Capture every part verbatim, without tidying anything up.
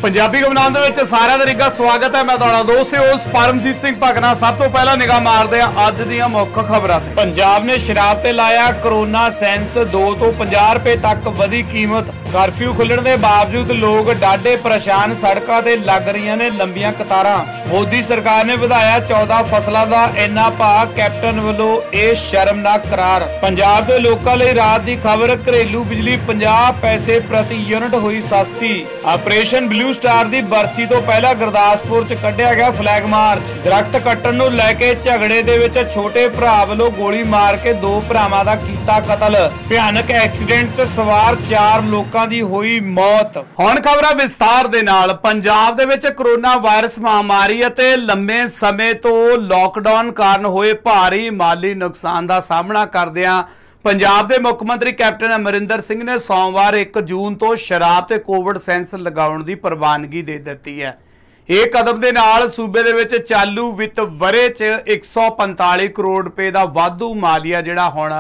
पंजाबी गमनाम दे विच सारिआं दा निੱਘਾ स्वागत है। मैं तुहाडा दोस्त होस्ट परमजीत सिंह भगना। सब तो पहला निगाह मारदे आ अज दीआं मुੱਖ खबरां ते। पंजाब ने शराब ते लाया कोरोना सेंस, दो तो पचास रुपए तक वधी कीमत। कर्फ्यू खुलण दे बावजूद लोग डाढे परेशान, सड़कां ते लग रहीआं ने लंबियां कतारां। मोदी सरकार ने वधाया चौदह फसलां दा इन्ना भाਅ, कैप्टन वल्लों इह शर्मनाक करार। पंजाब दे लोकां लई रात दी खबर, घरेलू बिजली पचास पैसे प्रति यूनिट होई सस्ती। ऑपरेशन ब्लू स्टार दी बरसी तो पहला गुरदासपुर च कढ़िया गया फ्लैग मार्च। दरख्त कट्टण नूं लैके झगड़े दे विच छोटे भरा वल्लों गोली मार के दो भरावां दा कीता कतल। भयानक एक्सीडेंट च सवार चार लोकां दी होई मौत। हुण खबरां विस्तार दे नाल। पंजाब दे विच कोरोना वायरस महामारी अते लंबे समय तो लॉकडाउन कारण होए भारी माली नुकसान दा सामना करदिआं पंजाब के मुख्य मंत्री कैप्टन अमरिंदर सिंह ने सोमवार एक जून तो शराब ते कोविड सेंस लगाउण दी प्रवानगी दे दित्ती है। ਇਹ कदम ਦੇ ਨਾਲ सूबे ਦੇ ਵਿੱਚ ਚਾਲੂ ਵਿੱਤ ਵਰੇ 'ਚ एक सौ पैंतालीस करोड़ रुपए ਦਾ ਵਾਧੂ ਮਾਲੀਆ ਜਿਹੜਾ ਹੁਣ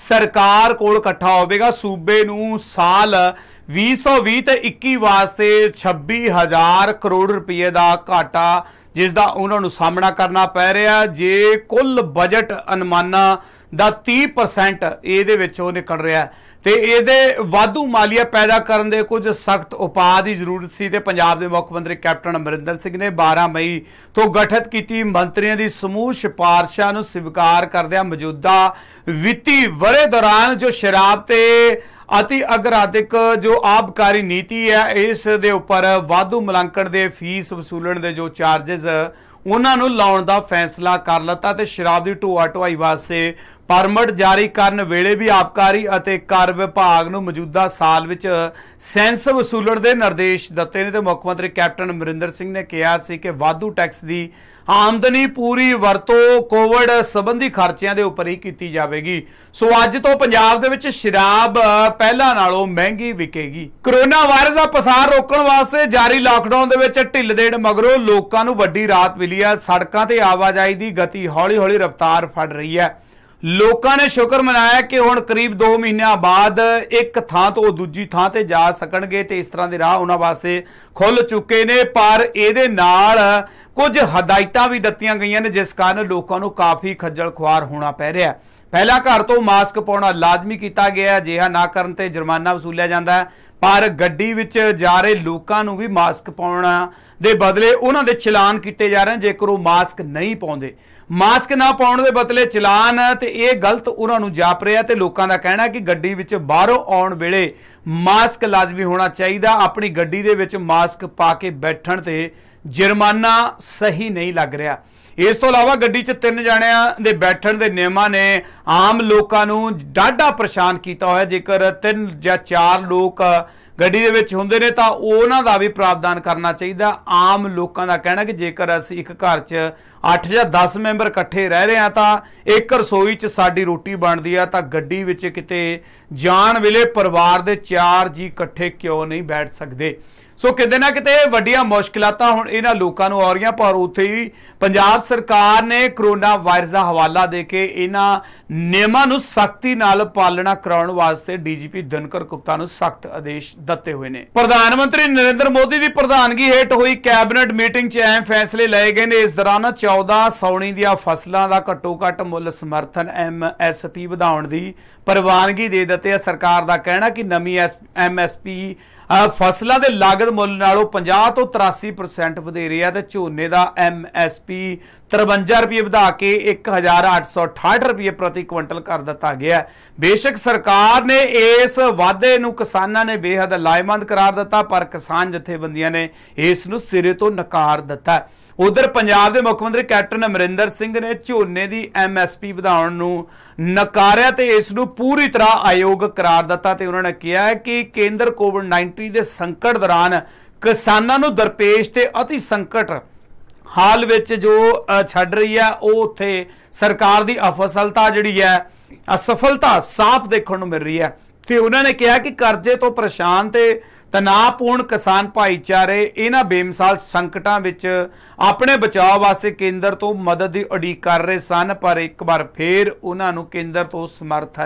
ਸਰਕਾਰ ਕੋਲ ਇਕੱਠਾ ਹੋਵੇਗਾ। सूबे ਨੂੰ ਸਾਲ बीस सौ बीस ਤੇ इक्की ਵਾਸਤੇ छब्बी हज़ार करोड़ रुपए ਦਾ ਘਾਟਾ जिस दा उन्हां नूं सामना करना पै रहा। जे कुल बजट अनुमानां दा तीस परसेंट इहदे विचों निकल रहा है ते इहदे वाधू मालीआ पैदा करन दे कुछ सख्त उपाਅ की जरूरत सी ते पंजाब के मुख्य मंत्री कैप्टन अमरिंदर सिंह ने बारह मई तो गठित की मंत्रियों की समूह सिफारिशां नूं स्वीकार करदिआं मौजूदा वित्ती वरे दौरान जो शराब ते अति अगराधिक जो आबकारी नीति है इस दे उपर वाधू मुलांकण दे फीस वसूलण दे जो चार्जिज उन्होंने लाउण दा फैसला कर लिता ते शराब की ढोआ ढुआई वास्ते परमिट जारी करन वेले भी आबकारी अते कर विभाग नूं मौजूदा साल विच सेंस वसूलण दे निर्देश दिते ने। मुख मंत्री कैप्टन अमरिंदर सिंह ने कहा सी कि वाधू टैक्स की आमदनी पूरी वरतों कोविड संबंधी खर्चिਆਂ ਦੇ ਉੱਪਰ ਹੀ ਕੀਤੀ ਜਾਵੇਗੀ। सो ਅੱਜ ਤੋਂ ਪੰਜਾਬ ਦੇ ਵਿੱਚ ਸ਼ਰਾਬ ਪਹਿਲਾਂ ਨਾਲੋਂ ਮਹਿੰਗੀ ਵਿਕੇਗੀ। ਕੋਰੋਨਾ ਵਾਇਰਸ ਦਾ ਪਸਾਰ ਰੋਕਣ ਵਾਸਤੇ ਜਾਰੀ ਲਾਕਡਾਊਨ ਦੇ ਵਿੱਚ ਢਿੱਲ ਦੇਣ ਮਗਰੋਂ ਲੋਕਾਂ ਨੂੰ ਵੱਡੀ ਰਾਹਤ ਮਿਲੀ ਹੈ। ਸੜਕਾਂ ਤੇ ਆਵਾਜਾਈ ਦੀ ਗਤੀ ਹੌਲੀ ਹੌਲੀ ਰਫ਼ਤਾਰ ਫੜ ਰਹੀ ਹੈ। लोगों ने शुक्र मनाया कि हुण करीब दो महीनों बाद एक थां तो दूजी थां ते जा सकणगे ते इस तरह के राह उन्हां वास्ते खुल चुके ने। पर इहदे नाल कुछ हदायतां भी दित्तियां गईयां ने जिस कारण लोगों को काफ़ी खज्जल खुआर होना पै रहा है। पहला घर तो मास्क पाउणा लाजमी किया गया, अजिहा ना करन ते जुर्माना वसूलिया जाता है। पर गड्डी विच जा रहे लोगों को भी मास्क पाउणा दे बदले उन्हां दे चलान किए जा रहे हैं जेकर वो मास्क नहीं पाउंदे। मास्क ना पाउण दे बदले चलान ते ये गलत उन्होंने जाप रहा ते लोगों का कहना कि गड्डी विच बाहरों आउण वेले मास्क लाजमी होना चाहिए। अपनी गड्डी दे विच मास्क पा के बैठण ते जुर्माना सही नहीं लग रहा। इस तो इलावा गड्डी च तीन जणियां दे बैठण दे नियमां ने आम लोगों नूं डाढा परेशान किया होया। जेकर तीन या चार लोग गड्डी दे विच हुंदे ने तां उहनां दा भी प्रावधान करना चाहिए। आम लोगों का कहना कि जेकर असीं एक घर च अठ या दस मैंबर इकट्ठे रह रहे हैं तां एक रसोई च साडी रोटी बनदी है तां गड्डी विच किते जाण वेले परिवार दे चार जी इकट्ठे क्यों नहीं बैठ सकते। सो किते ना किते वड्डियां मुश्किलातां हुण इन्हां लोकां नूं आ रहीआं। पर उत्थे ही पंजाब सरकार ने कोरोना वायरस का हवाला दे के इन्हां नियमां नूं सख्ती नाल पालना कराउण वास्ते डीजीपी दिनकर गुप्ता नूं सख्त आदेश दित्ते होए ने। प्रधानमंत्री नरेंद्र मोदी की प्रधानगी हेठ हुई कैबिनेट मीटिंग च अहम फैसले लए गए ने। इस दौरान चौदह सौणी ਦੀਆਂ फसलों का घट्टो घट्ट मुल समर्थन एम एस पी ਵਧਾਉਣ ਦੀ ਪ੍ਰਵਾਨਗੀ ਦੇ ਦਿੱਤੀ ਹੈ। ਸਰਕਾਰ ਦਾ ਕਹਿਣਾ कि नवीं एम एस पी फसलों के लागत मुल नालों पचास तो तिरासी परसेंट वधेरे है। झोने का एम एस पी तिरवंजा रुपये बढ़ा के एक हज़ार अठ सौ अठाहठ रुपये प्रति क्विंटल कर दिता गया। बेशक सरकार ने इस वाधे नूं किसानां ने बेहद लाहेमंद करार दिता पर किसान जथेबंदियां ने इस नूं सिरे तो नकार दिता। उधर पंजाब के मुख्यमंत्री कैप्टन अमरिंदर सिंह ने झोने की एम एस पी ਵਧਾਉਣ ਨੂੰ नकारिया ते इस नूं पूरी तरह आयोग करार दिता ते उन्होंने कहा है कि केंद्र कोविड नाइनटीन के संकट दौरान किसानों नूं दरपेश ते अति संकट हाल विच जो छड़ रही है वो उत्थे सरकार की अफसलता जिहड़ी है असफलता साफ देखने को मिल रही है। तो उन्होंने कहा कि कर्जे तो परेशान ते तनावपूर्ण किसान भाईचारे इन्हां बेमिसाल संकटां विच अपने बचाव वास्ते केंद्र तो मदद की उड़ीक कर रहे सन। पर एक बार फिर उन्हां नूं केंद्र तो समर्थन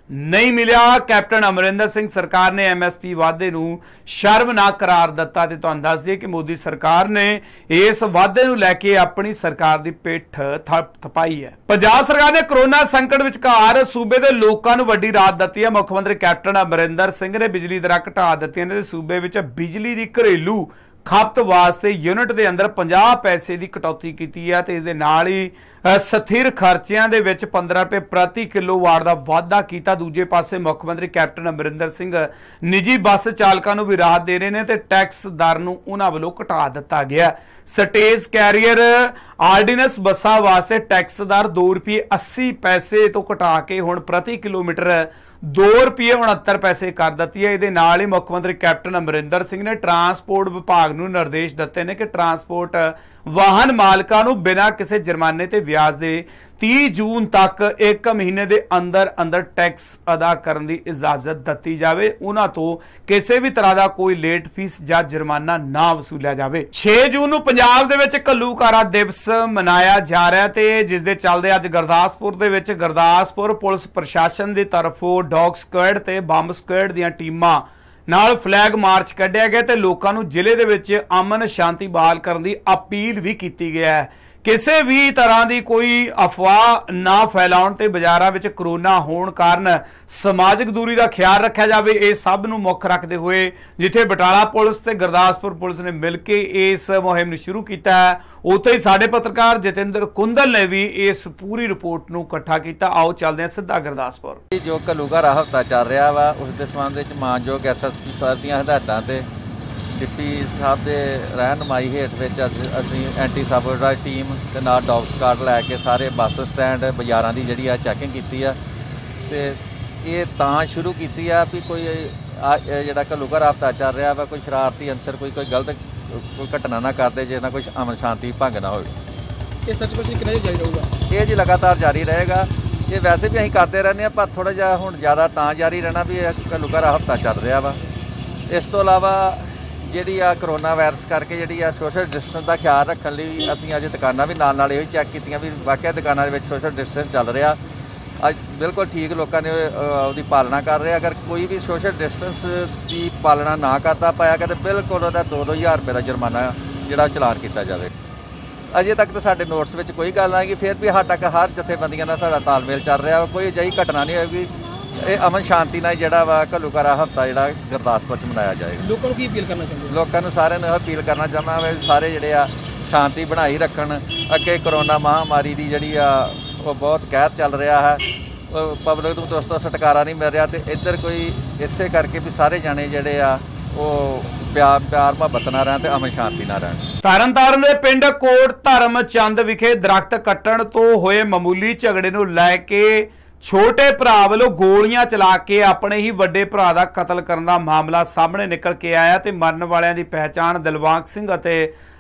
नहीं मिलिया। कैप्टन अमरिंदर सिंह सरकार ने एम एस पी वाधे नूं शर्मनाक करार दिता। ते तुहानूं दस दईए कि मोदी सरकार ने इस वाधे नूं लैके अपनी सरकार की पिठ थपाई है। पंजाब सरकार ने कोरोना संकट विचकार सूबे के लोगों नूं वड्डी राहत दित्ती है। मुख मंत्री कैप्टन अमरिंदर सिंह ने बिजली दरां घटा दित्तियां ने। सूबे विच बिजली की घरेलू खपत वास्ते यूनिट के अंदर पचास पैसे की कटौती की है। तो इस नाल ही स्थिर खर्चियां दे विच पंद्रह रुपए प्रति किलोवाट का वाधा किया। दूजे पासे मुख मंत्री कैप्टन अमरिंदर सिंह निजी बस चालकों को भी राहत दे रहे हैं। तो टैक्स दर नूं उन्हां वल्लों घटा दिता गया। स्टेज कैरियर आर्डीनेंस बसां वास्ते टैक्स दर दो रुपये अस्सी पैसे तो घटा के हुण प्रति किलोमीटर दो रुपये उनहत्तर पैसे कर दी है। ये नाल ही मुख्यमंत्री कैप्टन अमरिंदर सिंह ने ट्रांसपोर्ट विभाग नूं निर्देश दिते ने कि ट्रांसपोर्ट वाहन मालकां नूं बिना किसी जुर्माने ते ब्याज दे तीस जून तक एक महीने के अंदर अंदर टैक्स अदा करने की इजाजत दी जाए। उन्हां तो किसी भी तरह का कोई लेट फीस या जुर्माना ना वसूलिया जाए। छे जून नूं पंजाब दे विच घल्लूकारा दिवस मनाया जा रहा है। ते जिस दे चलदे अज गुरदासपुर दे विच गुरदासपुर पुलिस प्रशासन की तरफों डॉग स्क्वाड ते बंब स्क्वाड दीआं टीमां नाल फ्लैग मार्च कढ़िया गया। ते लोकां नूं जिले दे विच अमन शांति बहाल करने की अपील भी की गई है। किसी भी तरह की कोई अफवाह ना फैलाउण ते बाजारां विच कोरोना होण कारण समाजिक दूरी का ख्याल रखा जाए। ये सब नूं मुख रखते हुए जिथे बटाला पुलिस ते गुरदासपुर पुलिस ने मिल के इस मुहिम नूं शुरू किया है, उत्थे ही साडे पत्रकार जतिंदर कुंदल ने भी इस पूरी रिपोर्ट नूं इकट्ठा किया। आओ चलदे हां सीधा गुरदासपुर। जो घल्लूघारा हफ्ता चल रहा वा उस दे संबंध विच मानयोग एस एस पी साहब दीआं हदायतां ते डिप्टी साहब के रहनुमाई हेठ विच असीं एंटी साबोटाज टीम ते नाल डॉग स्क्वाड लैके सारे बस स्टैंड बाज़ारां दी जिहड़ी आ चैकिंग कीती आ। ते ये तां शुरू कीती आ भी कोई जिहड़ा घल्लूघारा हफ्ता चल रहा वा कोई शरारती अंसर कोई कोई गलत कोई घटना ना करदे जिहदे नाल कोई अमन शांति भंग ना होवे। ये सचमुच किन्ना चਿਰ जारी रहूगा? ये जी लगातार जारी रहेगा। ये वैसे भी असीं करते रहने आ पर थोड़ा जिहा हुण ज़्यादा तां जारी रहना भी घल्लूघारा हफ्ता चल रहा वा। इस तो इलावा ਜਿਹੜੀ ਆ ਕਰੋਨਾ ਵਾਇਰਸ ਕਰਕੇ ਜਿਹੜੀ ਆ ਸੋਸ਼ਲ ਡਿਸਟੈਂਸ ਦਾ ਖਿਆਲ ਰੱਖਣ ਲਈ ਅਸੀਂ ਅੱਜ ਦੁਕਾਨਾਂ ਵੀ ਨਾਲ ਨਾਲ ਇਹੋ ਹੀ ਚੈੱਕ ਕੀਤੀਆਂ ਵੀ ਵਾਕਿਆ ਦੁਕਾਨਾਂ ਦੇ ਵਿੱਚ ਸੋਸ਼ਲ ਡਿਸਟੈਂਸ ਚੱਲ ਰਿਹਾ। ਅੱਜ ਬਿਲਕੁਲ ਠੀਕ ਲੋਕਾਂ ਨੇ ਉਹਦੀ ਪਾਲਣਾ ਕਰ ਰਹੇ। ਅਗਰ ਕੋਈ ਵੀ ਸੋਸ਼ਲ ਡਿਸਟੈਂਸ ਦੀ ਪਾਲਣਾ ਨਾ ਕਰਦਾ ਪਾਇਆ ਗਿਆ ਤਾਂ ਬਿਲਕੁਲ ਉਹਦਾ ਦੋ ਦੋ ਹਜ਼ਾਰ ਰੁਪਏ ਦਾ ਜੁਰਮਾਨਾ ਜਿਹੜਾ ਚਲਾਨ ਕੀਤਾ ਜਾਵੇ। ਅਜੇ ਤੱਕ ਤਾਂ ਸਾਡੇ ਨੋਟਸ ਵਿੱਚ ਕੋਈ ਗੱਲ ਨਹੀਂ, ਫਿਰ ਵੀ ਸਾਡਾ ਤੱਕ ਹਰ ਜਥੇਬੰਦੀਆਂ ਨਾਲ ਸਾਡਾ ਤਾਲਮੇਲ ਚੱਲ ਰਿਹਾ। ਕੋਈ ਅਜਿਹੀ ਘਟਨਾ ਨਹੀਂ ਹੋਏਗੀ। ਇਹ ਅਮਨ ਸ਼ਾਂਤੀ ਨਾਲ ਜਿਹੜਾ ਵਾ ਘੱਲੂਘਾਰਾ ਹਫ਼ਤਾ ਜਿਹੜਾ ਗੁਰਦਾਸਪੁਰ 'ਚ ਮਨਾਇਆ ਜਾਏਗਾ। ਲੋਕਾਂ ਨੂੰ ਕੀ ਅਪੀਲ ਕਰਨਾ ਚਾਹੁੰਦੇ? ਲੋਕਾਂ ਨੂੰ ਸਾਰਿਆਂ ਨੂੰ ਅਪੀਲ ਕਰਨਾ ਚਾਹਾਂਗੇ ਸਾਰੇ ਜਿਹੜੇ ਆ ਸ਼ਾਂਤੀ ਬਣਾਈ ਰੱਖਣ। ਅੱਗੇ ਕਰੋਨਾ ਮਹਾਂਮਾਰੀ ਦੀ ਜਿਹੜੀ ਆ ਉਹ ਬਹੁਤ ਕਹਿਰ ਚੱਲ ਰਿਹਾ ਹੈ। ਪਬਲਿਕ ਨੂੰ ਦੋਸਤੋ ਛੁਟਕਾਰਾ ਨਹੀਂ ਮਿਲ ਰਿਹਾ ਤੇ ਇੱਧਰ ਕੋਈ ਇਸੇ ਕਰਕੇ ਵੀ ਸਾਰੇ ਜਾਣੇ ਜਿਹੜੇ ਆ ਉਹ ਪਿਆਰ ਪਿਆਰ ਮੁਹੱਬਤ ਨਾਲ ਰਹਿਣ ਤੇ ਅਮਨ ਸ਼ਾਂਤੀ ਨਾਲ ਰਹਿਣ। ਤਰਨਤਾਰਨ ਦੇ ਪਿੰਡ ਕੋਟ ਧਰਮ ਚੰਦ ਵਿਖੇ ਦਰਖਤ ਕੱਟਣ ਤੋਂ ਹੋਏ ਮਾਮੂਲੀ ਝਗੜੇ ਨੂੰ ਲੈ ਕੇ छोटे भरा वालों गोलियां चला के अपने ही वड्डे भरा दा कतल करने का मामला सामने निकल के आया। तो मरण वालियां दी पहचान दिलबाग सिंह अते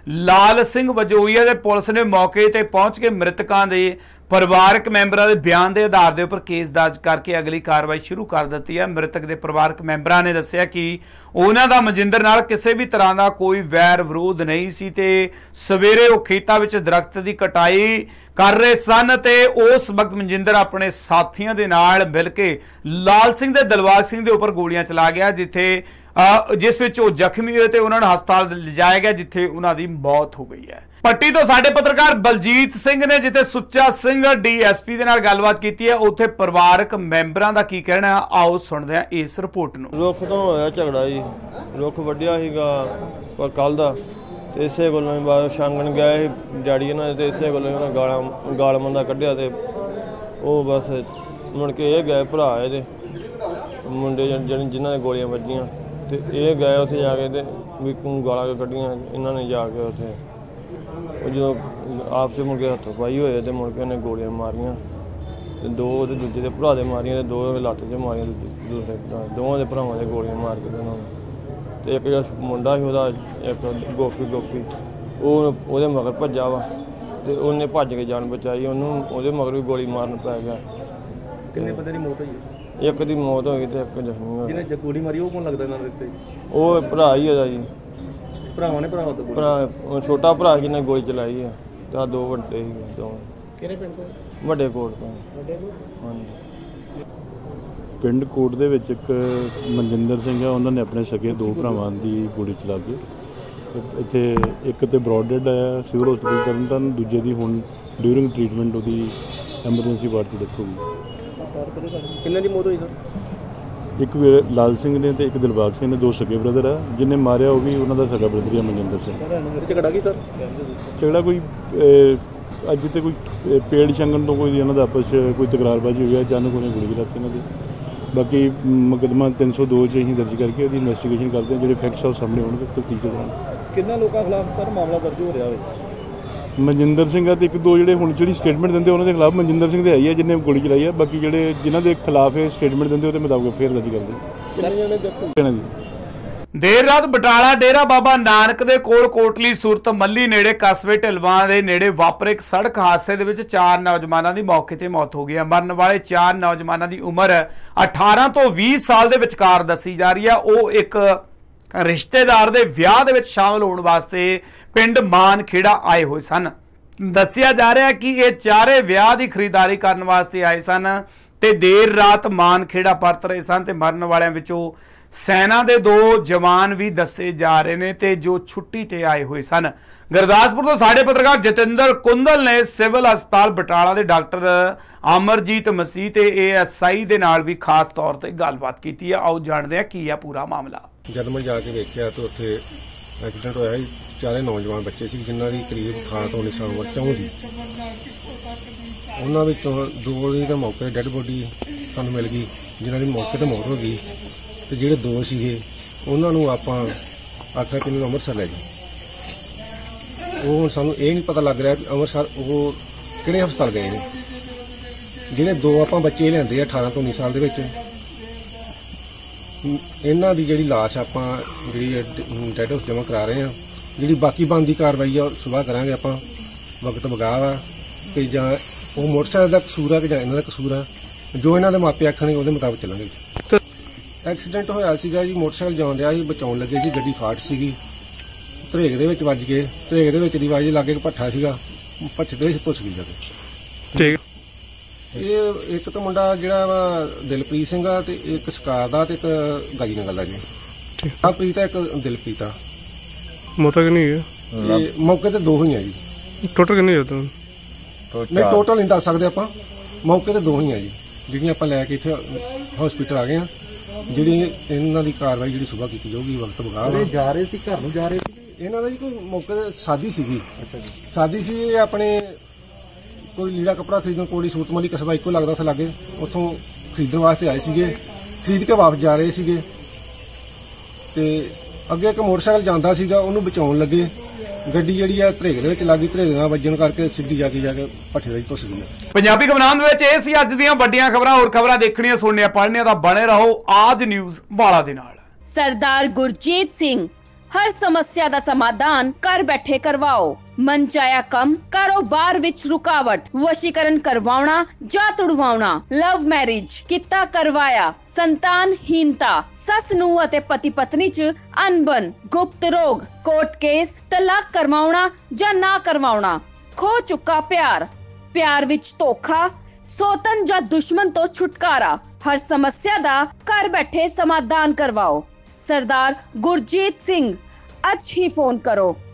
लाल सिंह वजों हुई है। पुलिस ने मौके ते पहुंच के मृतकों के परिवारक मैंबरों के बयान के आधार के उपर केस दर्ज करके अगली कार्रवाई शुरू कर दी है। मृतक के परिवारक मैंबरों ने दस्सिया कि उन्हों का मजिंदर नाल किसी भी तरह का कोई वैर विरोध नहीं सी ते सवेरे वो खेतों में दरख्त की कटाई कर रहे सन ते उस वक्त मजिंदर अपने साथियों के नाल मिल के लाल सिंह ते दिलबाग सिंह के उपर गोलियां चला गया, जिथे जिस विच वो जख्मी हुए तो उन्होंने हस्पताल लिजाया गया जिथे उन्होंने मौत हो गई है। पट्टी तो साडे पत्रकार बलजीत सिंह ने जिथे Sucha Singh D S P दे नाल गलबात की है, उत्थे परिवारक मैंबरां दा की कहना है। आओ सुनदे हां इस रिपोर्ट नूं। रुख तो होया झगड़ा जी, रुख वड्डिया सीगा पर कल दा ते इसे कोलों बाहर छांगण गए डैडी इन्हां दे ते इसे कोलों उन्हां गालां गाल मंदा कढिया ते ਉਹ बस मुड़ के ਇਹ गए भरा ਇਹਦੇ ਮੁੰਡੇ ਜਿਹੜੇ ਜਿਨ੍ਹਾਂ ਦੇ ਗੋਲੀਆਂ ਵੱਜੀਆਂ ਤੇ ਇਹ ਗਏ ਉੱਥੇ ਜਾ ਕੇ ਤੇ ਵੀ ਗਾਲਾਂ ਕੱਢੀਆਂ ਇਹਨਾਂ ਨੇ ਜਾ ਕੇ ਉੱਥੇ ਉਹ ਜਦੋਂ ਆਪਸ ਮੁੜ ਕੇ ਹੱਥੋਂ ਪਾਈ ਹੋਏ ਤੇ ਮੁੜ ਕੇ ਉਹਨੇ ਗੋਲੀਆਂ ਮਾਰੀਆਂ ਤੇ ਦੋ ਉਹਦੇ ਦੂਜੇ ਦੇ ਭਰਾ ਦੇ ਮਾਰੀਆਂ ਤੇ ਦੋ ਲੱਤ 'ਚ ਮਾਰੀਆਂ ਦੂਸਰੇ ਦੋਵਾਂ ਦੇ ਭਰਾਵਾਂ ਦੇ ਗੋਲੀਆਂ ਮਾਰ ਕੇ ਤੇ ਉਹਨਾਂ ਨੂੰ ਤੇ ਇੱਕ ਜਿਹੜਾ ਮੁੰਡਾ ਸੀ ਉਹਦਾ ਇੱਕ ਗੋਪੀ ਗੋਪੀ ਉਹ ਉਹਦੇ ਮਗਰ ਭੱਜਾ ਵਾ ਤੇ ਉਹਨੇ ਭੱਜ ਕੇ ਜਾਨ ਬਚਾਈ, ਉਹਨੂੰ ਉਹਦੇ ਮਗਰ ਵੀ ਗੋਲੀ ਮਾਰਨ ਪੈ ਗਿਆ। ਕਿੰਨੇ ਬੰਦੇ ਦੀ ਮੌਤ ਹੋਈ? ਇੱਕ ਦੀ ਮੌਤ ਹੋਈ ਤੇ ਇੱਕ ਜ਼ਖਮੀ ਹੋਇਆ। ਜਿਹਨੇ ਗੋਲੀ ਮਾਰੀ ਉਹ ਕੌਣ ਲੱਗਦਾ ਇਹਨਾਂ ਦੇ ਉੱਤੇ? ਉਹ ਭਰਾ ਹੀ ਉਹਦਾ ਜੀ। ਭਰਾਵਾਂ ਨੇ ਭਰਾਵਾਂ ਤੋਂ ਗੋਲੀ? ਭਰਾ ਛੋਟਾ ਭਰਾ ਜਿਹਨੇ ਗੋਲੀ ਚਲਾਈ ਆ ਤੇ ਦੋ ਵੱਡੇ ਸੀ ਦੋ। ਕਿਹੜੇ ਪਿੰਡ ਤੋਂ? ਵੱਡੇ ਕੋਟ ਤੋਂ। ਵੱਡੇ ਕੋਟ? ਹਾਂਜੀ। ਪਿੰਡ ਕੋਟ ਦੇ ਵਿੱਚ ਇੱਕ ਮਨਜਿੰਦਰ ਸਿੰਘ ਆ, ਉਹਨਾਂ ਨੇ ਆਪਣੇ ਸਕੇ ਦੋ ਭਰਾਵਾਂ ਦੀ ਗੋਲੀ ਚਲਾ ਕੇ ਇੱਥੇ ਇੱਕ ਤੇ ਬਰੋਡ ਡੈਡ ਆਇਆ ਸਿਵਲ ਹਸਪੀਟਲ ਤਰਨਤਾਰਨ, ਦੂਜੇ ਦੀ ਹੁਣ ਡਿਊਰਿੰਗ ਟ੍ਰੀਟਮੈਂਟ ਉਹਦੀ ਐਮਰਜੈਂਸੀ ਵਾਰਡ 'ਚ ਡੈਥ ਹੋ ਗਈ। ਕਿੰਨਾਂ ਦੀ ਮੌਤ ਹੋਈ ਸਰ? ਇੱਕ ਲਾਲ ਸਿੰਘ ਨੇ ਤੇ ਇੱਕ ਦਿਲਬਾਗ ਸਿੰਘ ਨੇ, ਦੋ ਸਕੇ ਬ੍ਰਦਰ ਆ। ਜਿਹਨੇ ਮਾਰਿਆ ਉਹ ਵੀ ਉਹਨਾਂ ਦਾ ਸਗਾ ਬ੍ਰਦਰ ਹੀ ਆ, ਮਨਜਿੰਦਰ ਸਿੰਘ। ਝਗੜਾ ਕੀ ਸਰ? ਝਗੜਾ ਕੋਈ ਅੱਜ ਤੇ ਕੋਈ ਪੇੜ ਛੰਗਣ ਤੋਂ ਕੋਈ ਇਹਨਾਂ ਦਾ ਆਪਸ 'ਚ ਕੋਈ ਤਕਰਾਰਬਾਜ਼ੀ ਹੋਈ ਹੈ, ਅਚਾਨਕ ਉਹਨੇ ਗੋਲੀ ਚਲਾ ਦਿੱਤੀ ਇਹਨਾਂ ਦੇ। ਬਾਕੀ ਮੁਕੱਦਮਾ ਤਿੰਨ ਸੌ ਦੋ 'ਚ ਅਸੀਂ ਦਰਜ ਕਰਕੇ ਉਹਦੀ ਇਨਵੈਸਟੀਗੇਸ਼ਨ ਕਰਦੇ ਹਾਂ, ਜਿਹੜੇ ਫੈਕਟਸ ਆ ਉਹ ਸਾਹਮਣੇ ਆਉਣਗੇ ਤਫਤੀਸ਼ ਦੇ ਦੌਰਾਨ। ਕਿੰਨਾ ਲੋਕਾਂ ਖਿਲਾਫ ਸਰ ਮਾਮਲਾ ਦਰਜ ਹੋ ਰਿਹਾ ਹੋਵੇ? ਮਨਜਿੰਦਰ ਸਿੰਘ ਆ ਤੇ ਇੱਕ ਦੋ ਜਿਹੜੇ ਹੁਣ ਜਿਹੜੀ ਸਟੇਟਮੈਂਟ ਦਿੰਦੇ ਉਹਨਾਂ ਦੇ ਖਿਲਾਫ ਮਨਜਿੰਦਰ ਸਿੰਘ ਦੇ ਆਈ ਹੈ ਜਿਹਨੇ ਗੋਲੀ ਚਲਾਈ ਹੈ। ਬਾਕੀ ਜਿਹੜੇ ਜਿਨ੍ਹਾਂ ਦੇ ਖਿਲਾਫ ਇਹ ਸਟੇਟਮੈਂਟ ਦਿੰਦੇ ਉਹਦੇ ਮੁਤਾਬਕ ਫੇਰ ਦਰਜ ਕਰਦੇ। ਦੇਰ ਰਾਤ ਬਟਾਲਾ ਡੇਰਾ ਬਾਬਾ ਨਾਨਕ ਦੇ ਕੋਲ ਕੋਟਲੀ ਸੂਰਤ ਮੱਲੀ ਨੇੜੇ ਕਸਬੇ ਢਿਲਵਾਂ ਦੇ ਨੇੜੇ ਵਾਪਰੇ ਇੱਕ ਸੜਕ ਹਾਦਸੇ ਦੇ ਵਿੱਚ ਚਾਰ ਨੌਜਵਾਨਾਂ ਦੀ ਮੌਕੇ ਤੇ ਮੌਤ ਹੋ ਗਈ ਹੈ। ਮਰਨ ਵਾਲੇ ਚਾਰ ਨੌਜਵਾਨਾਂ ਦੀ ਉਮਰ ਅਠਾਰਾਂ ਤੋਂ ਵੀਹ ਸਾਲ ਦੇ ਵਿਚਕਾਰ ਦੱਸੀ ਜਾ ਰਹੀ ਹੈ। ਉਹ ਇੱਕ ਰਿਸ਼ਤੇਦਾਰ ਦੇ ਵਿਆਹ ਦੇ ਵਿੱਚ ਸ਼ਾਮਲ ਹੋਣ ਵਾਸਤੇ ਪਿੰਡ ਮਾਨਖੇੜਾ ਆਏ ਹੋਏ ਸਨ। ਦੱਸਿਆ ਜਾ ਰਿਹਾ ਕਿ ਇਹ ਚਾਰੇ ਵਿਆਹ ਦੀ ਖਰੀਦਦਾਰੀ ਕਰਨ ਵਾਸਤੇ ਆਏ ਸਨ ਤੇ ਦੇਰ ਰਾਤ ਮਾਨਖੇੜਾ ਪਰਤ ਰਹੇ ਸਨ ਤੇ ਮਰਨ ਵਾਲਿਆਂ ਵਿੱਚੋਂ ਸੈਨਾ ਦੇ ਦੋ ਜਵਾਨ ਵੀ ਦੱਸੇ ਜਾ ਰਹੇ ਨੇ ਤੇ ਜੋ ਛੁੱਟੀ ਤੇ ਆਏ ਹੋਏ ਸਨ। ਗੁਰਦਾਸਪੁਰ ਤੋਂ ਸਾਡੇ ਪੱਤਰਕਾਰ ਜਤਿੰਦਰ ਕੁੰਦਲ ਨੇ ਸਿਵਲ ਹਸਪਤਾਲ ਬਟਾਲਾ ਦੇ ਡਾਕਟਰ ਅਮਰਜੀਤ ਮਸੀਹ ਤੇ ਏ ਐਸ ਆਈ ਦੇ ਨਾਲ ਵੀ ਖਾਸ ਤੌਰ ਤੇ ਗੱਲਬਾਤ ਕੀਤੀ ਹੈ। ਆਓ ਜਾਣਦੇ ਹਾਂ ਕੀ ਆ ਪੂਰਾ ਮਾਮਲਾ। ਜਦ ਮੈਂ ਜਾ ਕੇ ਵੇਖਿਆ ਤਾਂ ਉੱਥੇ ਐਕਸੀਡੈਂਟ ਹੋਇਆ ਸੀ। ਚਾਰੇ ਨੌਜਵਾਨ ਬੱਚੇ ਸੀ ਜਿਨ੍ਹਾਂ ਦੀ ਕਰੀਬ ਅਠਾਰਾਂ ਤੋਂ ਉੱਨੀ ਸਾਲ ਉਮਰ ਚੌਂਦੀ। ਉਹਨਾਂ ਵਿੱਚੋਂ ਦੋ ਦੀ ਤਾਂ ਮੌਕੇ ਡੈੱਡ ਬੋਡੀ ਸਾਨੂੰ ਮਿਲ ਗਈ, ਜਿਨ੍ਹਾਂ ਦੀ ਮੌਕੇ ਤੇ ਮੌਤ ਹੋ ਗਈ, ਤੇ ਜਿਹੜੇ ਦੋ ਸੀਗੇ ਉਹਨਾਂ ਨੂੰ ਆਪਾਂ ਆਖਿਆ ਕਿ ਅੰਮ੍ਰਿਤਸਰ ਲੈ ਜਾਓ। ਉਹ ਹੁਣ ਸਾਨੂੰ ਇਹ ਨਹੀਂ ਪਤਾ ਲੱਗ ਰਿਹਾ ਕਿ ਅੰਮ੍ਰਿਤਸਰ ਉਹ ਕਿਹੜੇ ਹਸਪਤਾਲ ਗਏ ਨੇ। ਜਿਹੜੇ ਦੋ ਆਪਾਂ ਬੱਚੇ ਲਿਆਂਦੇ ਆ ਅਠਾਰਾਂ ਤੋਂ ਉੱਨੀ ਸਾਲ ਦੇ ਵਿੱਚ, ਇਹਨਾਂ ਦੀ ਜਿਹੜੀ ਲਾਸ਼ ਆਪਾਂ ਜਿਹੜੀ ਡੈਡ ਹਾਊਸ ਜਮ੍ਹਾਂ ਕਰਾ ਰਹੇ ਹਾਂ। ਜਿਹੜੀ ਬਾਕੀ ਬਣਦੀ ਕਾਰਵਾਈ ਆ ਸੁਬਾਹ ਕਰਾਂਗੇ ਆਪਾਂ। ਵਕਤ ਬਗਾਹ ਵਾ ਕਿ ਜਾਂ ਉਹ ਮੋਟਰਸਾਈਕਲ ਦਾ ਕਸੂਰ ਆ ਕਿ ਜਾਂ ਇਹਨਾਂ ਦਾ ਕਸੂਰ ਆ, ਜੋ ਇਹਨਾਂ ਦੇ ਮਾਪੇ ਆਖਣਗੇ ਉਹਦੇ ਮੁਤਾਬਕ ਚੱਲਾਂਗੇ। ਐਕਸੀਡੈਂਟ ਹੋਇਆ ਸੀਗਾ ਜੀ, ਮੋਟਰਸਾਈਕਲ ਜਾਣ ਰਿਹਾ ਸੀ, ਬਚਾਉਣ ਲੱਗੇ ਜੀ, ਗੱਡੀ ਫਾਟ ਸੀਗੀ, ਧਰੇਕ ਦੇ ਵਿੱਚ ਵੱਜ ਗਏ। ਧਰੇਕ ਦੇ ਵਿੱਚ ਦੀ ਵਾਜ ਲਾਗੇ ਇੱਕ ਭੱਠਾ ਸੀਗਾ, ਭੱਠੇ ਦੇ ਵਿੱਚ ਧੁੱਸ ਗਈ ਜਾ ਕੇ। ਠੀਕ। ਇਹ ਇੱਕ ਤਾਂ ਮੁੰਡਾ ਜਿਹੜਾ ਵਾ ਦਿਲਪ੍ਰੀਤ ਸਿੰਘ ਆ ਤੇ ਇੱਕ ਸਕਾਰ ਦਾ ਤੇ ਇੱਕ ਗਾਜੀ ਨਗਲ ਆ ਜੀ। ਆ ਪ੍ਰੀਤ ਆ, ਇੱਕ ਦਿਲਪ੍ਰੀਤ ਆ। ਮੌਤਾਂ ਕਿੰਨੀ ਹੋਈ? ਇਹ ਮੌਕੇ ਤੇ ਦੋ ਹੋਈਆਂ ਜੀ। ਟੋਟਲ ਕਿੰਨੀ ਹੋਈ ਤੁਹਾਨੂੰ? ਨਹੀਂ ਟੋਟਲ ਨਹੀਂ ਦੱਸ ਸਕਦੇ ਆਪਾਂ, ਮੌਕੇ ਤੇ ਦੋ ਹੋਈਆਂ ਜੀ ਜਿਹੜੀਆਂ ਆਪਾਂ ਲੈ ਕੇ ਇੱਥੇ ਹਸਪੀਟਲ ਆ ਗਏ ਆ। ਜਿਹੜੀ ਇਹਨਾਂ ਦੀ ਕਾਰਵਾਈ ਜਿਹੜੀ ਸੁਬਾਹ ਕੀਤੀ ਜਾਊਗੀ। ਵਕਤ ਬਗਾਹ ਜਾ ਰਹੇ ਸੀ, ਘਰ ਨੂੰ ਜਾ ਰਹੇ ਸੀ। ਇਹਨਾਂ ਦਾ ਜੀ ਕੋਈ ਮੌਕੇ ਤੇ ਸਾਦੀ ਸੀਗੀ। ਸਾਦੀ ਸੀ, ਇਹ ਆਪਣੇ ਕੋਈ ਲੀੜਾ ਕੱਪੜਾ ਖਰੀਦਣ ਕੋਲੀ ਸੂਰਤ ਮੱਲੀ ਕਸਬਾ ਇੱਕੋ ਲੱਗਦਾ ਉੱਥੇ ਲਾਗੇ, ਉੱਥੋਂ ਖਰੀਦਣ ਵਾਸਤੇ ਆਏ ਸੀਗੇ। ਖਰੀਦ ਕੇ ਵਾਪਸ ਜਾ ਰਹੇ ਸੀਗੇ ਤੇ ਅੱਗੇ ਇੱਕ ਮੋਟਰਸਾਈਕਲ ਜਾਂਦਾ ਸੀਗਾ, ਉਹਨੂੰ ਬਚਾਉਣ ਲੱਗੇ। ਗੱਡੀ ਜਿਹੜੀ ਆ ਧਰੇਕ ਦੇ ਵਿੱਚ ਲੱਗੀ, ਧਰੇਕ ਨਾਲ ਵੱਜਣ ਕਰਕੇ ਸਿੱਧੀ ਜਾ ਕੇ ਜਾ ਕੇ ਭੱਠੇ ਵਿੱਚ ਧੁੱਸ ਗਈ। ਪੰਜਾਬੀ ਖਬਰਾਂ ਦੇ ਵਿੱਚ ਇਹ ਸੀ ਅੱਜ ਦੀਆਂ ਵੱਡੀਆਂ ਖਬਰਾਂ। ਹੋਰ ਖਬਰਾਂ ਦੇਖਣੀਆਂ, ਸੁਣਨੀਆਂ, ਪੜ੍ਹਨੀਆਂ ਤਾਂ ਬਣੇ ਰਹੋ ਆਜ ਨਿਊਜ਼ ਵਾਲਾ ਦੇ ਨਾਲ। सरदार गुरजीत सिंह हर समस्या ਦਾ ਸਮਾਧਾਨ ਘਰ ਬੈਠੇ ਕਰਵਾਓ। ਮਨਚਾਇਆ ਕੰਮ, ਕਾਰੋਬਾਰ ਵਿੱਚ ਰੁਕਾਵਟ, ਵਸ਼ੀਕਰਨ ਕਰਵਾਉਣਾ ਜਾਂ ਤੁੜਵਾਉਣਾ, ਲਵ ਮੈਰਿਜ ਕੀਤਾ ਕਰਵਾਇਆ, ਸੰਤਾਨਹੀਨਤਾ, ਸੱਸ ਨੂੰ ਅਤੇ ਪਤੀ ਪਤਨੀ ਚ ਅਨਬਨ, ਗੁਪਤ ਰੋਗ, ਕੋਰਟ ਕੇਸ, ਤਲਾਕ ਕਰਵਾਉਣਾ ਜਾਂ ਨਾ ਕਰਵਾਉਣਾ, ਖੋ ਚੁੱਕਾ ਪਿਆਰ, ਪਿਆਰ ਵਿੱਚ ਧੋਖਾ, ਸੋਤਨ ਜਾਂ ਦੁਸ਼ਮਣ ਤੋਂ ਛੁਟਕਾਰਾ, ਹਰ ਸਮੱਸਿਆ ਦਾ ਘਰ ਬੈਠੇ ਸਮਾਧਾਨ ਕਰਵਾਓ। सरदार गुरजीत सिंह, आज ही फोन करो